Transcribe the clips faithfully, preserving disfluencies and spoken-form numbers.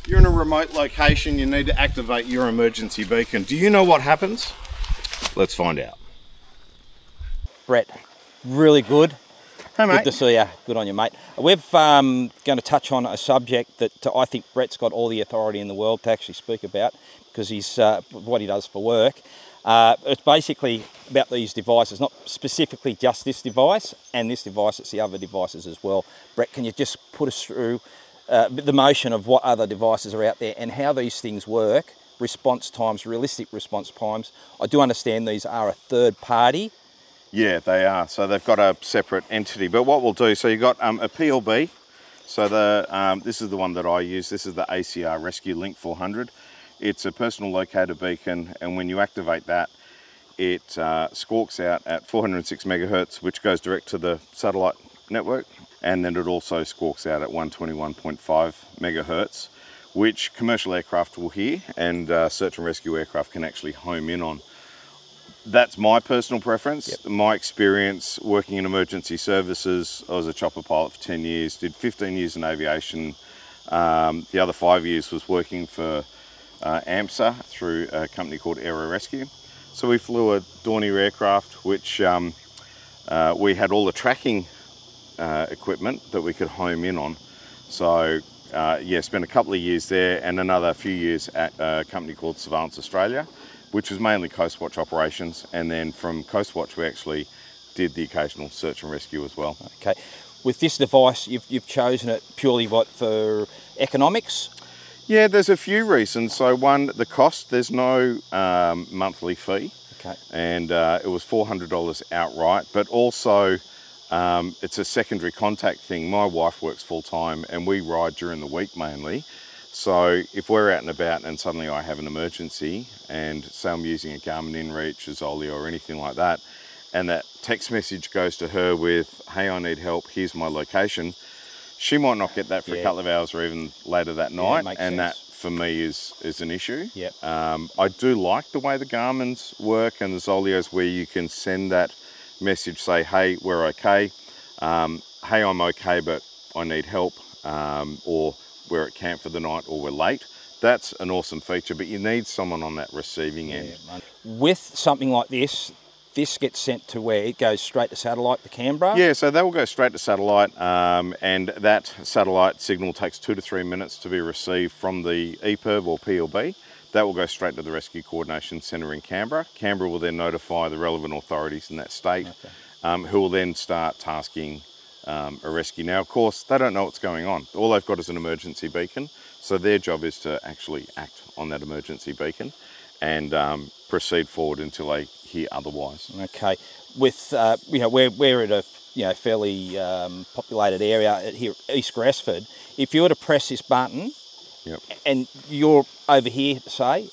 You're in a remote location, you need to activate your emergency beacon. Do you know what happens? Let's find out. Brett, really good. Hey, mate. Good to see you. Good on you, mate. We're um, going to touch on a subject that uh, I think Brett's got all the authority in the world to actually speak about, because he's uh, what he does for work. Uh, it's basically about these devices, not specifically just this device and this device, it's the other devices as well. Brett, can you just put us through uh, the motion of what other devices are out there and how these things work, response times, realistic response times? I do understand these are a third party. Yeah, they are. So they've got a separate entity. But what we'll do, so you've got um, a P L B. So the um, this is the one that I use. This is the A C R Rescue Link four hundred. It's a personal locator beacon, and when you activate that, it uh, squawks out at four hundred six megahertz, which goes direct to the satellite network. And then it also squawks out at one twenty-one point five megahertz, which commercial aircraft will hear, and uh, search and rescue aircraft can actually home in on. That's my personal preference. Yep. My experience working in emergency services, I was a chopper pilot for ten years, did fifteen years in aviation. Um, the other five years was working for uh, AMSA through a company called Aero Rescue. So we flew a Dornier aircraft, which um, uh, we had all the tracking uh, equipment that we could home in on. So uh, yeah, spent a couple of years there and another few years at a company called Surveillance Australia, which was mainly Coastwatch operations, and then from Coastwatch we actually did the occasional search and rescue as well. Okay, with this device you've, you've chosen it purely what, for economics? Yeah, there's a few reasons. So one, the cost, there's no um, monthly fee. Okay. And uh, it was four hundred dollars outright, but also um, it's a secondary contact thing. My wife works full time and we ride during the week mainly. So if we're out and about and suddenly I have an emergency and say I'm using a Garmin InReach, a Zoleo or anything like that, and that text message goes to her with, hey, I need help, here's my location, she might not get that for yeah. a couple of hours or even later that night, yeah, and sense. That for me is, is an issue. Yep. Um, I do like the way the Garmin's work and the Zoleos where you can send that message, say, hey, we're okay, um, hey, I'm okay, but I need help, um, or we're at camp for the night or we're late. That's an awesome feature, but you need someone on that receiving end. Yeah, with something like this, this gets sent to where it goes straight to satellite, to Canberra? Yeah, so that will go straight to satellite, um, and that satellite signal takes two to three minutes to be received from the E P I R B or P L B. That will go straight to the Rescue Coordination Centre in Canberra. Canberra will then notify the relevant authorities in that state, okay. um, who will then start tasking Um, a rescue. Now, of course, they don't know what's going on. All they've got is an emergency beacon, so their job is to actually act on that emergency beacon and um, proceed forward until they hear otherwise. Okay. With uh, you know, we're we're at a you know fairly um, populated area here, East Gresford. If you were to press this button, yep. and you're over here, say,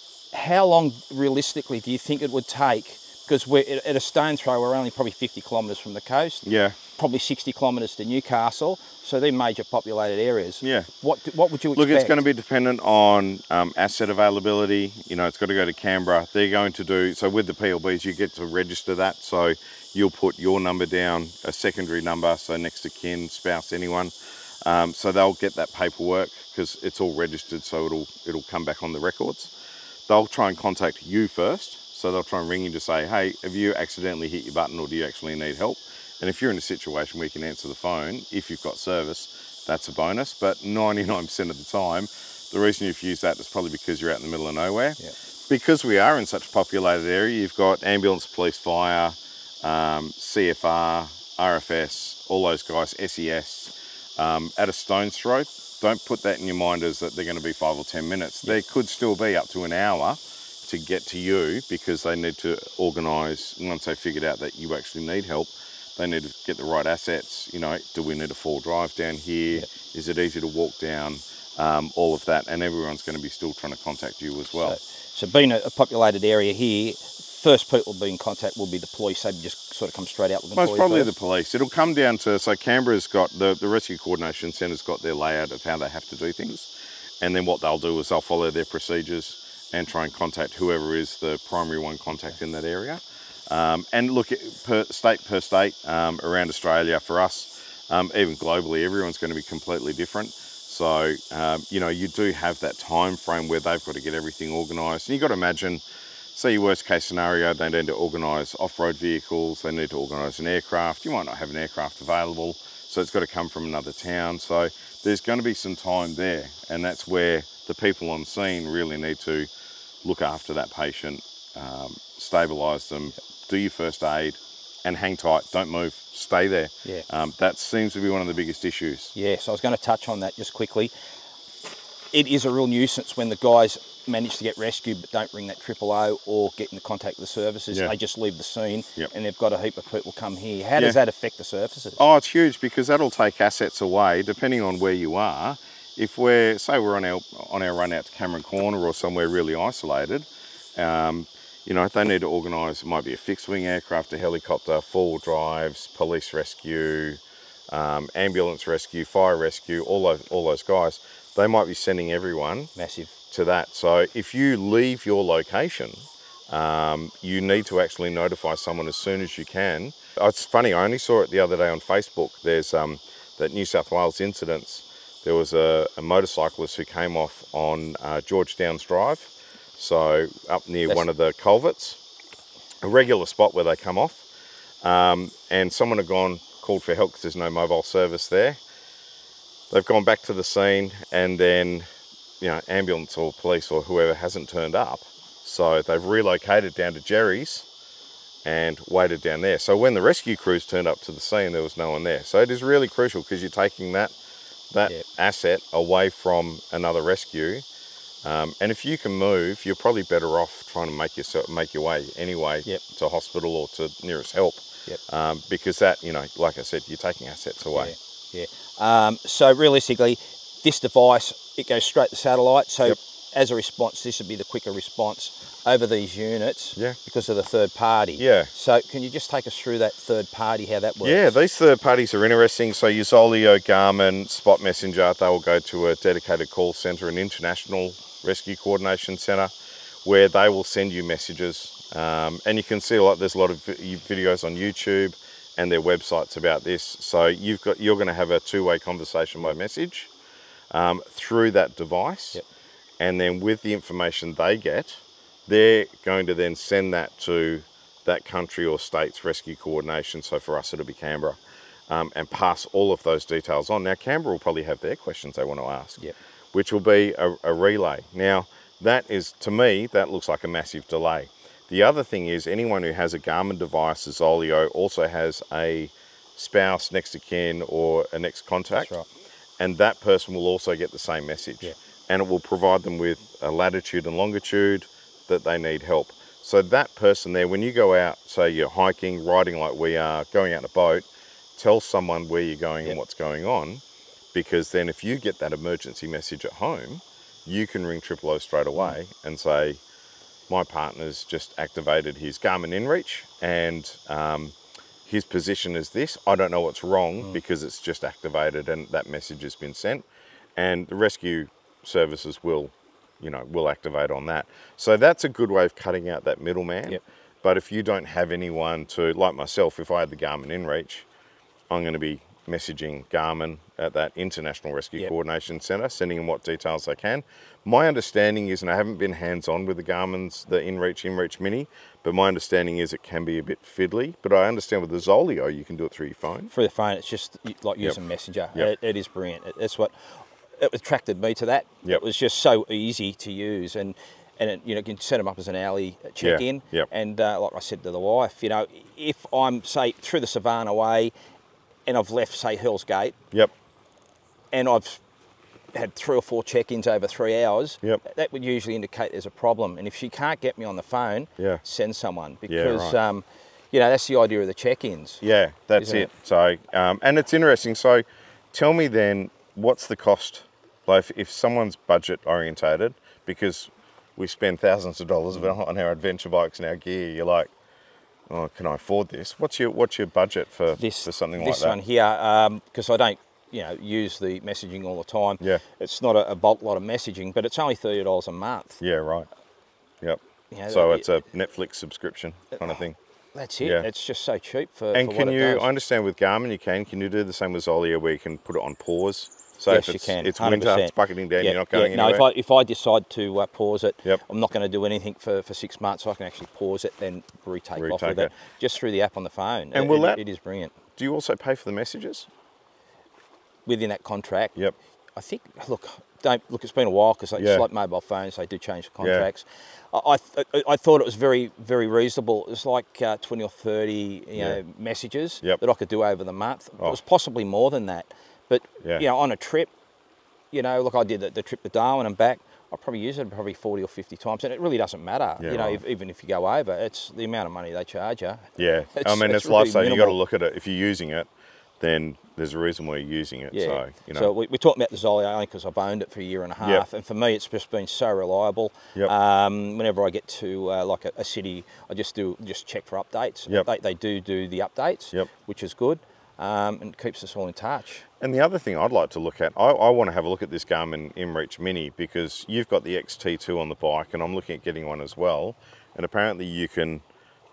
how long realistically do you think it would take? Because we're at a stone's throw, we're only probably fifty kilometres from the coast. Yeah. Probably sixty kilometres to Newcastle, so they're major populated areas. Yeah. What what would you expect? Look, it's going to be dependent on um, asset availability. You know, it's got to go to Canberra. They're going to do, so with the P L Bs, you get to register that. So you'll put your number down, a secondary number, so next to kin, spouse, anyone. Um, so they'll get that paperwork because it's all registered, so it'll it'll come back on the records. They'll try and contact you first. So they'll try and ring you to say, hey, have you accidentally hit your button or do you actually need help? And if you're in a situation where you can answer the phone, if you've got service, that's a bonus. But ninety-nine percent of the time, the reason you've used that is probably because you're out in the middle of nowhere. Yeah. Because we are in such a populated area, you've got ambulance, police, fire, um, C F R, R F S, all those guys, S E S, um, at a stone's throw. Don't put that in your mind as that they're going to be five or ten minutes. Yeah. There could still be up to an hour to get to you because they need to organise, once they figured out that you actually need help, they need to get the right assets. You know, do we need a four drive down here? Yep. Is it easy to walk down? Um, all of that, and everyone's going to be still trying to contact you as well. So, so being a, a populated area here, first people to be in contact will be the police. They just sort of come straight out with the Most probably first. the police. It'll come down to, so Canberra's got, the, the Rescue Coordination Centre's got their layout of how they have to do things, and then what they'll do is they'll follow their procedures and try and contact whoever is the primary one contact in that area. Um, and look, per state per state um, around Australia, for us, um, even globally, everyone's going to be completely different. So, um, you know, you do have that time frame where they've got to get everything organised. And you've got to imagine, say your worst case scenario, they need to organise off-road vehicles, they need to organise an aircraft. You might not have an aircraft available, so it's got to come from another town. So there's going to be some time there, and that's where the people on scene really need to look after that patient, um, stabilise them, do your first aid, and hang tight, don't move, stay there. Yeah. Um, that seems to be one of the biggest issues. Yeah, so I was going to touch on that just quickly. It is a real nuisance when the guys manage to get rescued but don't ring that triple O or get into contact with the services. Yeah. They just leave the scene, Yep. and they've got a heap of people come here. How Yeah. does that affect the services? Oh, it's huge, because that'll take assets away depending on where you are. If we're, say we're on our, on our run out to Cameron Corner or somewhere really isolated, um, you know, they need to organise, it might be a fixed wing aircraft, a helicopter, four-wheel drives, police rescue, um, ambulance rescue, fire rescue, all those, all those guys, they might be sending everyone Massive. to that. So if you leave your location, um, you need to actually notify someone as soon as you can. Oh, it's funny, I only saw it the other day on Facebook. There's um, that New South Wales incidents. There was a, a motorcyclist who came off on uh, George Downs Drive, so up near That's... one of the culverts, a regular spot where they come off, um, and someone had gone, called for help because there's no mobile service there. They've gone back to the scene, and then, you know, ambulance or police or whoever hasn't turned up. So they've relocated down to Jerry's and waited down there. So when the rescue crews turned up to the scene, there was no one there. So it is really crucial, because you're taking that that Yep. asset away from another rescue. Um, and if you can move, you're probably better off trying to make yourself make your way anyway Yep. to hospital or to nearest help. Yep. Um, because that, you know, like I said, you're taking assets away. Yeah. yeah. Um, so realistically, this device, it goes straight to satellite. So Yep. as a response, this would be the quicker response over these units, Yeah. because of the third party. Yeah. So can you just take us through that third party, how that works? Yeah, these third parties are interesting. So your Zoleo, Garmin, Spot Messenger, they will go to a dedicated call centre, an international rescue coordination centre, where they will send you messages. Um, and you can see a lot, there's a lot of videos on YouTube and their websites about this. So you've got, you're going to have a two-way conversation by message um, through that device. Yep. And then with the information they get, they're going to then send that to that country or state's rescue coordination. So for us, it'll be Canberra, um, and pass all of those details on. Now, Canberra will probably have their questions they want to ask, Yep. which will be a, a relay. Now, that is, to me, that looks like a massive delay. The other thing is, anyone who has a Garmin device, a Zoleo, also has a spouse, next of kin, or a next contact. That's right. And that person will also get the same message. Yeah. And it will provide them with a latitude and longitude that they need help. So that person there, when you go out, say you're hiking, riding like we are, going out in a boat, tell someone where you're going Yep. and what's going on, because then if you get that emergency message at home, you can ring triple O straight away and say, my partner's just activated his Garmin InReach, and um, his position is this. I don't know what's wrong mm. because it's just activated and that message has been sent, and the rescue services will, you know, will activate on that. So that's a good way of cutting out that middleman. Yep. But if you don't have anyone to, like myself, if I had the Garmin InReach, I'm going to be messaging Garmin at that International Rescue Yep. Coordination Centre, sending them what details I can. My understanding is, and I haven't been hands-on with the Garmin's, the InReach, InReach Mini, but my understanding is it can be a bit fiddly. But I understand with the Zoleo, you can do it through your phone. Through the phone, it's just like using Yep. Messenger. Yep. It, it is brilliant. It, that's what it attracted me to that. Yep. It was just so easy to use, and and it, you know, you can set them up as an hourly check-in. Yep. And uh, like I said to the wife, you know, if I'm say through the Savannah Way, and I've left say Hell's Gate, Yep. and I've had three or four check-ins over three hours, Yep. that would usually indicate there's a problem. And if she can't get me on the phone, Yeah. send someone, Yeah, because right. um, you know, that's the idea of the check-ins. Yeah, that's Isn't it. it? So, um, and it's interesting. So, tell me then, what's the cost? Like, if, if someone's budget orientated, because we spend thousands of dollars Mm. on our adventure bikes and our gear, you're like, oh, can I afford this? What's your what's your budget for This for something this like that? one here, because I don't, you know, use the messaging all the time. Yeah. It's not a, a bulk lot of messaging, but it's only thirty dollars a month. Yeah, right. Yep. You know, So that- it's a Netflix subscription kind of thing. That's it. Yeah. It's just so cheap for, And for can what you? it does. I understand with Garmin, you can. Can you do the same with Zoleo, where you can put it on pause So yes, if it's, you can. it's one hundred winter, percent. it's bucketing down, Yeah, you're not going yeah. No, anywhere. if I if I decide to uh, pause it, Yep. I'm not going to do anything for, for six months. I can actually pause it, then retake, off Retake with it. it just through the app on the phone. And It- will it- that- it is brilliant Do you also pay for the messages? within that contract. Yep. I think. Look, don't look. It's been a while because Yeah. it's like mobile phones. They do change the contracts. I, I I thought it was very very reasonable. It was like uh, twenty or thirty you Yeah. know messages Yep. that I could do over the month. Oh. It was possibly more than that, but Yeah. you know on a trip, you know, look, I did the, the trip to Darwin and back. I probably use it probably forty or fifty times, and it really doesn't matter. Yeah, you know, right. if, even if you go over, it's the amount of money they charge you. Yeah. I It's- mean, it's it's, like really saying you got to minimal. look at it. If you're using it, then there's a reason why you're using it. Yeah. So, you know. So we, we're talking about the Zolly only because I've owned it for a year and a half, Yep. and for me, it's just been so reliable. Yep. Um, whenever I get to uh, like a, a city, I just do just check for updates. Yep. They, they do do the updates, Yep. which is good, um, and keeps us all in touch. And the other thing I'd like to look at, I, I want to have a look at this Garmin InReach Mini because you've got the X T two on the bike and I'm looking at getting one as well. And apparently you can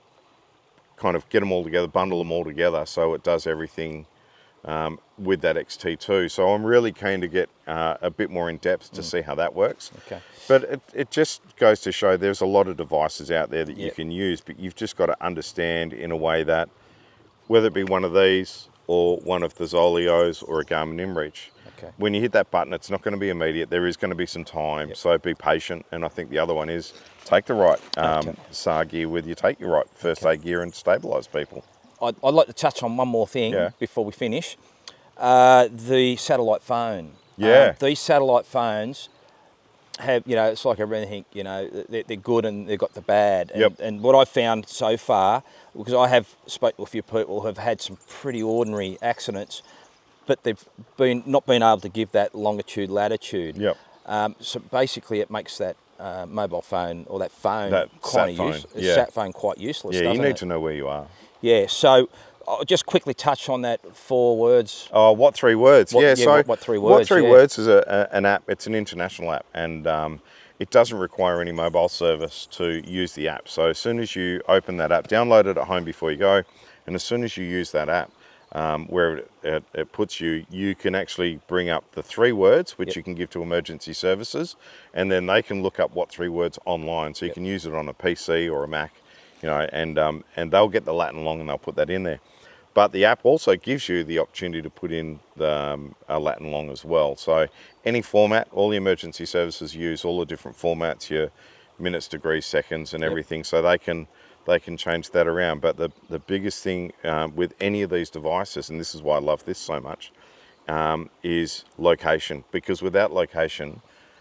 kind of get them all together, bundle them all together so it does everything um, with that X T two. So I'm really keen to get uh, a bit more in depth to mm. see how that works. Okay. But it, it just goes to show there's a lot of devices out there that Yep. you can use, but you've just got to understand in a way that whether it be one of these or one of the Zolios or a Garmin InReach, Okay. when you hit that button, it's not going to be immediate. There is going to be some time, Yep. so be patient. And I think the other one is take the right um, Okay. S A R gear with you, take your right first aid gear and stabilise people. I'd, I'd like to touch on one more thing Yeah. before we finish. Uh, the satellite phone. Yeah. Um, these satellite phones have, you know, it's like everything, you know, they're, they're good and they've got the bad. And, Yep. and what I've found so far, because I have spoken to a few people who have had some pretty ordinary accidents, but they've been not been able to give that longitude, latitude. Yep. Um, so basically it makes that uh, mobile phone or that phone That kind sat of phone, use, yeah. sat phone quite useless, Yeah, you doesn't need it? to know where you are. Yeah, so I'll just quickly touch on that four words. Oh, what three words? What- yeah, yeah, so what- what three What words, three yeah. words is a, a, an app. It's an international app, and um, it doesn't require any mobile service to use the app. So as soon as you open that app, download it at home before you go, and as soon as you use that app, um, where it, it, it puts you, you can actually bring up the three words, which Yep. you can give to emergency services, and then they can look up what three words online. So you Yep. can use it on a P C or a Mac, you know, and um, and they'll get the Latin long and they'll put that in there. But the app also gives you the opportunity to put in the um, a Latin long as well. So any format, all the emergency services use all the different formats, your minutes, degrees, seconds, and Yep. everything. So they can they can change that around. But the the biggest thing um, with any of these devices, and this is why I love this so much, um, is location. Because without location,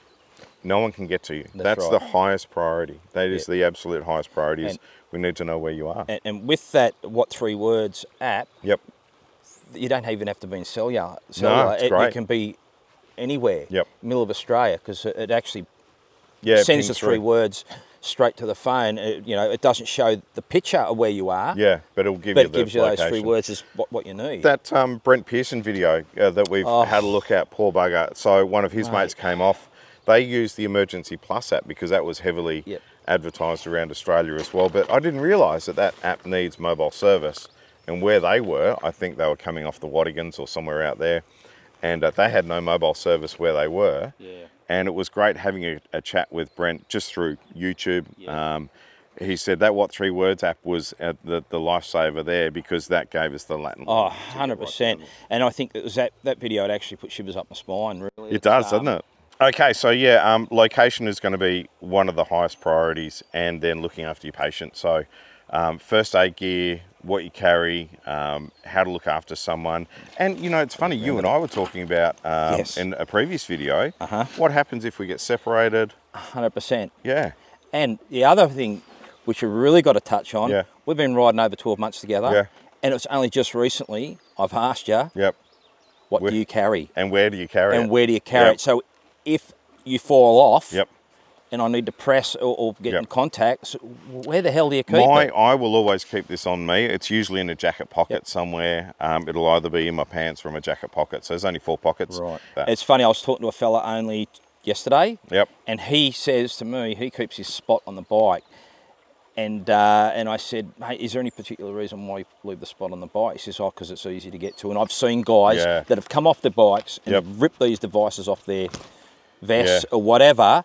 no one can get to you. That's That's, right. the highest priority. That is Yep. the absolute highest priority. Is And- we need to know where you are. And, and with that What Three Words app, Yep. you don't even have to be in cellular. cellular. it's it, great. it can be anywhere, Yep. middle of Australia, because it, it actually Yeah. sends ping the three through. words straight to the phone. It, you know, it doesn't show the picture of where you are, Yeah, but it'll give but you it the gives you those three location. words is what, what you need. That um, Brent Pearson video uh, that we've Oh. had a look at, poor bugger. So one of his Mate. mates came off. They used the Emergency Plus app because that was heavily Yep. advertised around Australia as well. But I didn't realise that that app needs mobile service. And where they were, I think they were coming off the Wattigans or somewhere out there, and uh, they had no mobile service where they were. Yeah. And it was great having a, a chat with Brent just through YouTube. Yeah. Um, he said that What Three Words app was uh, the, the lifesaver there because that gave us the Latin. Oh, to one get hundred right percent. down. And I think it was that, that video, it actually put shivers up my spine, really. It does, Um, doesn't it? Okay, so yeah, um, location is going to be one of the highest priorities, and then looking after your patient. So um, first aid gear, what you carry, um, how to look after someone. And you know, it's funny, you and I were talking about um, Yes. in a previous video, Uh-huh. what happens if we get separated? one hundred percent. Yeah, And the other thing which you really got to touch on, Yeah. we've been riding over twelve months together, Yeah. and it's only just recently I've asked you, yep. what We're- do you carry? And where do you carry And it? where do you carry Yep. it? So if you fall off, Yep. and I need to press or, or get Yep. in contact, so where the hell do you keep My, it? I will always keep this on me. It's usually in a jacket pocket somewhere. Um, it'll either be in my pants or in my jacket pocket. So there's only four pockets. Right. That- It's funny, I was talking to a fella only yesterday, Yep. and he says to me, he keeps his spot on the bike, And uh, and I said, hey, is there any particular reason why you leave the spot on the bike? He says, oh, because it's easy to get to. And I've seen guys Yeah. that have come off their bikes and Yep. have ripped these devices off their vests Yeah. or whatever.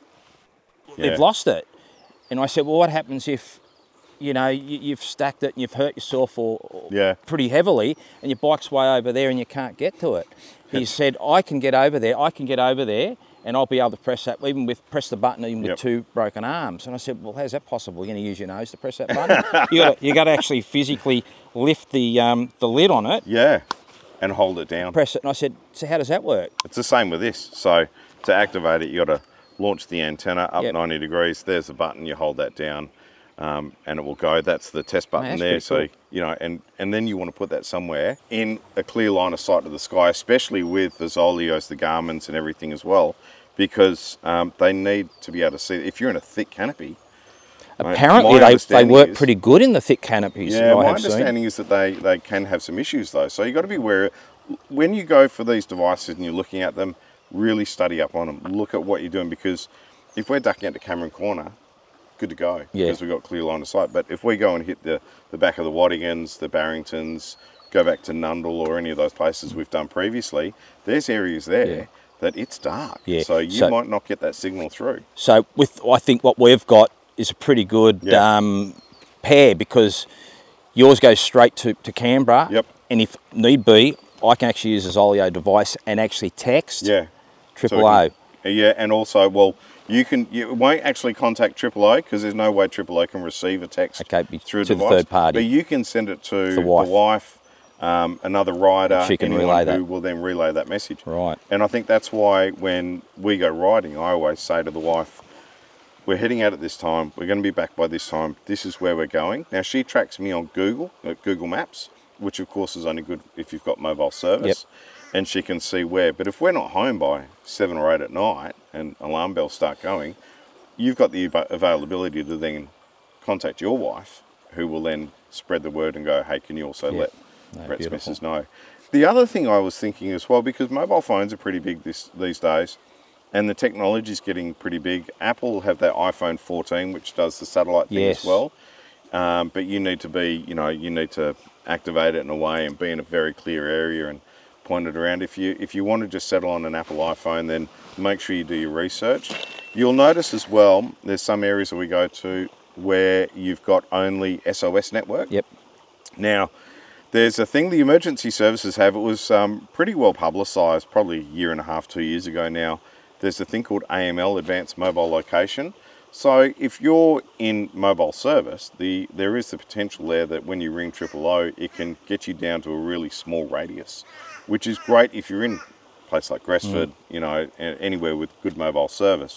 Yeah. They've lost it. And I said, well, what happens if, you know, you, you've stacked it and you've hurt yourself or, or Yeah. pretty heavily and your bike's way over there and you can't get to it? He said, I can get over there. I can get over there. And I'll be able to press that, even with press the button, even with Yep. two broken arms. And I said, well, how's that possible? You're going to use your nose to press that button? you got you got to actually physically lift the um, the lid on it, Yeah, and hold it down. press it. And I said, so how does that work? It's the same with this. So to activate it, you got to launch the antenna up Yep. ninety degrees. There's a button. You hold that down, um, and it will go. That's the test button that's there. pretty So cool. you know, and and then you want to put that somewhere in a clear line of sight to the sky, especially with the Zolios, the Garmins, and everything as well, because um, they need to be able to see. If you're in a thick canopy, mate, Apparently, my they, they understanding work is- pretty good in the thick canopies Yeah, that I my have seen. understanding is that they, they can have some issues though. So you've got to be aware, when you go for these devices and you're looking at them, really study up on them. Look at what you're doing, because if we're ducking out to Cameron Corner, good to go, Yeah. because we've got clear line of sight. But if we go and hit the, the back of the Waddingans, the Barringtons, go back to Nundle or any of those places we've done previously, there's areas there Yeah. that it's dark. Yeah, So you so- might not get that signal through. So with I think what we've got is a pretty good Yeah. um, pair, because yours goes straight to, to Canberra. Yep. And if need be, I can actually use a Zolio device and actually text Yeah. Triple So O. it can- Yeah, and also, well, you can you won't actually contact Triple O because there's no way Triple O can receive a text Okay, be- through a to the device. third party. But you can send it to The wife. the wife, um, another rider, She can anyone relay that. who will then relay that message. Right. And I think that's why when we go riding, I always say to the wife, we're heading out at this time, we're going to be back by this time, this is where we're going. Now she tracks me on Google, uh, Google Maps, which of course is only good if you've got mobile service, and she can see where. But if we're not home by seven or eight at night and alarm bells start going, you've got the av- availability to then contact your wife, who will then spread the word and go, hey, can you also Yeah. let No, Brett's beautiful. missus know? The other thing I was thinking as well, because mobile phones are pretty big this, these days, and the technology is getting pretty big. Apple have their iPhone fourteen, which does the satellite thing Yes. as well. Um, but you need to be, you know, you need to activate it in a way and be in a very clear area and point it around. If you if you want to just settle on an Apple iPhone, then make sure you do your research. You'll notice as well, there's some areas that we go to where you've got only S O S network. Yep. Now, there's a thing the emergency services have. It was um, pretty well publicised, probably a year and a half, two years ago now. There's a thing called A M L, Advanced Mobile Location. So if you're in mobile service, the there is the potential there that when you ring Triple O, it can get you down to a really small radius, which is great if you're in a place like Gresford, you know, a- anywhere with good mobile service.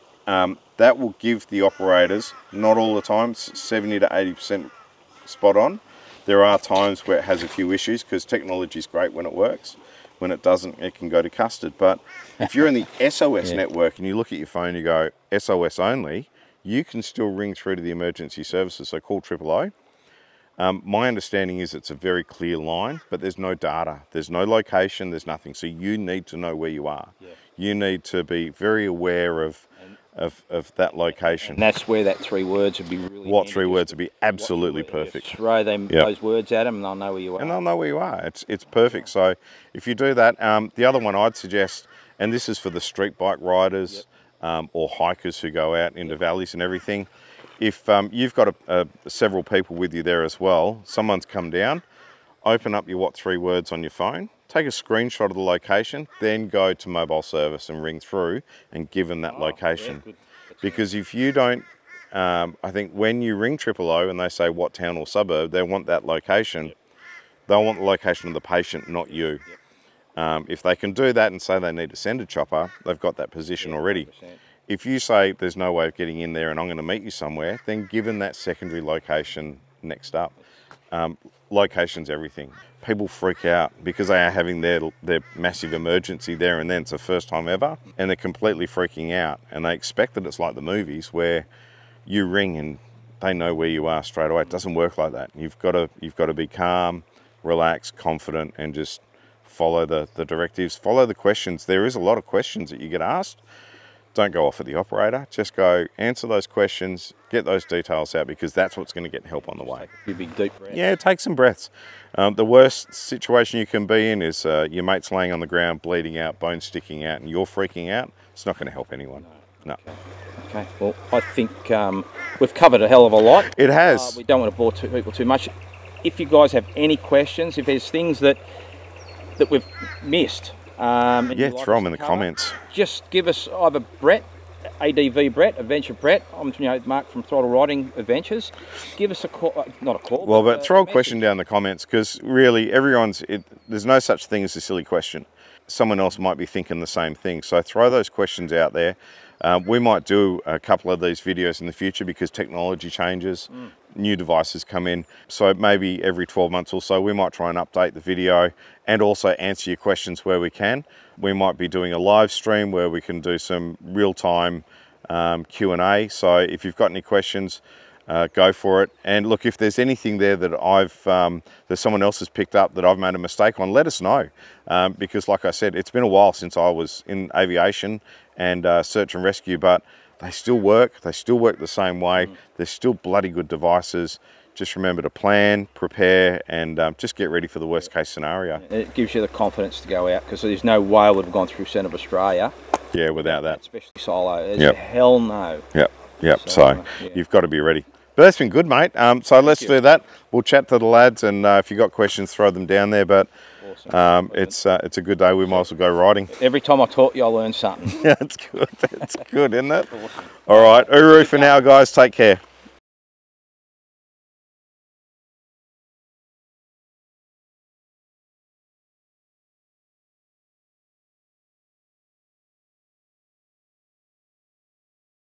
Um, that will give the operators, not all the time, s- seventy to eighty percent spot on. There are times where it has a few issues because technology is great when it works. When it doesn't, it can go to custard. But if you're in the S O S Yeah. network and you look at your phone, you go S O S only, you can still ring through to the emergency services. So call Triple O. Um, my understanding is it's a very clear line, but there's no data. There's no location, there's nothing. So you need to know where you are. Yeah. You need to be very aware of, of, of that location. And that's where that three words would be really What handy, three just words would be absolutely Just perfect. throw them Yep. those words at them, and they'll know where you are. And they'll know where you are. It's it's perfect. So if you do that, um, the other one I'd suggest, and this is for the street bike riders um, or hikers who go out into valleys and everything. If um, you've got a, a, several people with you there as well, someone's come down, open up your what three words on your phone, take a screenshot of the location, then go to mobile service and ring through and give them that Oh, location. yeah, good. Because if you don't, um, I think when you ring Triple O and they say what town or suburb, they want that location. They'll want the location of the patient, not you. Um, if they can do that and say they need to send a chopper, they've got that position already. one hundred percent. If you say there's no way of getting in there and I'm going to meet you somewhere, then give them that secondary location next up. Um, location's everything. People freak out because they are having their their massive emergency there and then. It's the first time ever, and they're completely freaking out. And they expect that it's like the movies where you ring and they know where you are straight away. It doesn't work like that. You've got to you've got to be calm, relaxed, confident, and just follow the the directives. Follow the questions. There is a lot of questions that you get asked don't go off at the operator. Just go answer those questions, get those details out, because that's what's going to get help on the way. Take a few big deep breaths. Yeah, take some breaths. Um, the worst situation you can be in is uh, your mate's laying on the ground, bleeding out, bones sticking out, and you're freaking out. It's not going to help anyone. No. Okay. Okay. Well, I think um, we've covered a hell of a lot. It has. Uh, we don't want to bore too, people too much. If you guys have any questions, if there's things that that we've missed, um, and Yeah, you'd like throw us them in to the cover, comments. just give us either Brett, A D V Brett, Adventure Brett. I'm you know Mark from Throttle Riding Adventures. Give us a call, uh, not a call. Well, but uh, throw a message. question down in the comments, because really everyone's, it, there's no such thing as a silly question. Someone else might be thinking the same thing. So throw those questions out there. Um, we might do a couple of these videos in the future because technology changes, mm. new devices come in. So maybe every twelve months or so, we might try and update the video and also answer your questions where we can. We might be doing a live stream where we can do some real-time um, Q and A. So if you've got any questions, uh, go for it. And look, if there's anything there that I've, um, that someone else has picked up that I've made a mistake on, let us know. Um, because like I said, it's been a while since I was in aviation and uh, search and rescue, but they still work. They still work the same way. Mm. They're still bloody good devices. Just remember to plan, prepare, and um, just get ready for the worst case scenario. It gives you the confidence to go out, because there's no way I would have gone through Centre of Australia. Yeah, without that. Especially solo. There's yep. hell no. Yep, yep. So, so yeah. You've got to be ready. But that's been good, mate. Um, so let's do that. We'll chat to the lads, and uh, if you've got questions, throw them down there. But awesome. um, it's uh, it's a good day. We might as well go riding. Every time I talk to you, I learn something. Yeah, it's good. It's good, isn't it? Awesome. All right. Uru for now, guys. Take care.